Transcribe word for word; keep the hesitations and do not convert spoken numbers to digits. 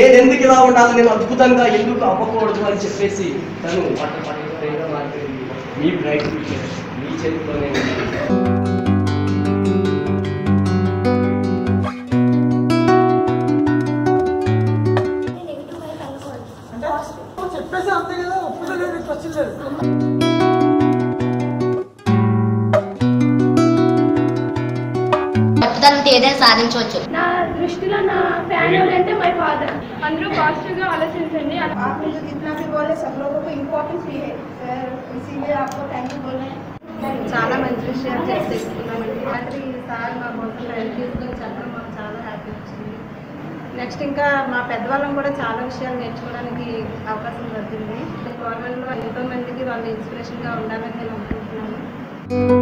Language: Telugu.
నేను ఎందుకు ఇలా ఉండాలి, నేను అద్భుతంగా ఎందుకు అవ్వకూడదు అని చెప్పేసి తను పట్ట పట్ట మారిపోయింది. మీ బ్రైట్ ఫ్యూచర్ మీ చేతిలోనే ఉంది. చెప్పేసి అంతే కదా, ఒప్పుకోలేదు, క్వశ్చన్ లేదు. ఏదైనా సాధించవచ్చు. నా దృష్టిలో నా ఫ్యామిలీ అంటే మై ఫాదర్. అందరూ పాజిటివ్ గా ఆలోచించండి. आप मुझे जितना भी बोले सब लोगों को इम्पोर्टेंस भी है सर, इसीलिए आपको थैंक यू बोल रहे हैं. చాలా మంచి విషయాలు తెలుసుకున్నామండి. రాత్రి సార్ మా కోసం హెల్ప్ తీసుకొని చెప్పడం మాకు చాలా హ్యాపీ వచ్చింది. నెక్స్ట్ ఇంకా మా పెద్దవాళ్ళం కూడా చాలా విషయాలు నేర్చుకోవడానికి అవకాశం దొరికింది. గవర్నమెంట్లో ఎంతో మందికి వాళ్ళు ఇన్స్పిరేషన్గా ఉండాలని నేను అనుకుంటున్నాను.